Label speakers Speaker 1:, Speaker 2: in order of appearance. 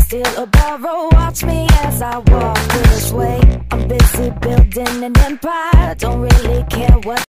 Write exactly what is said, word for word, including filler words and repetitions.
Speaker 1: steal or borrow. Watch me as I walk this way. I'm busy building an empire. Don't really care what